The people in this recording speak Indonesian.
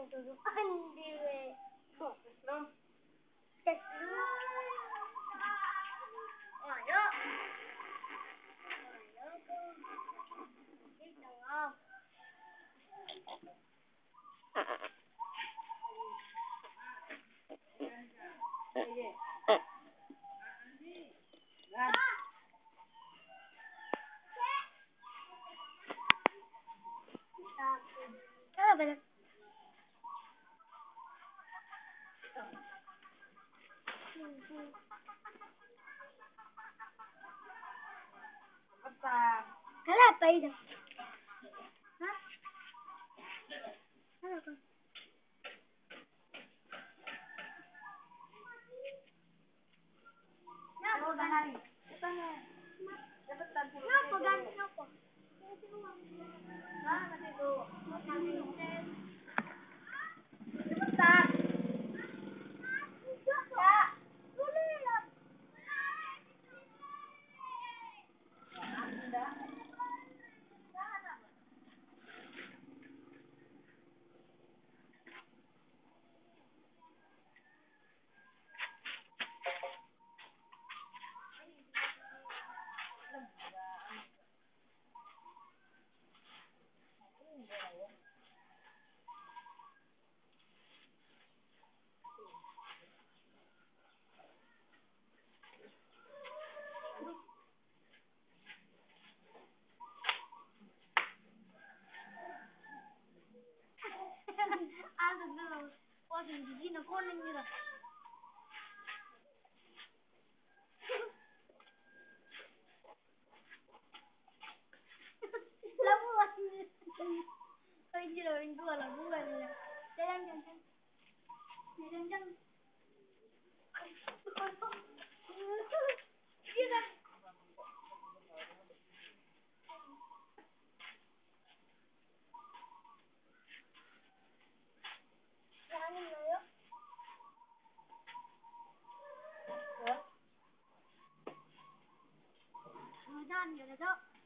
tutupan dire. Tes dulu. Ayo. Kalau benar. Apa? Kalau apa itu? Hah? Kalau apa? Kenapa ganti? Kenapa ganti apa? Nah, nanti itu. Cepetan. Kak, boleh lah. Ada dulu. Oh, di sini kuning gitu. Lalu masih. Oh, ini orang tua lah, bukan ya. Jangan. Iya. Jangan ya. Jangan,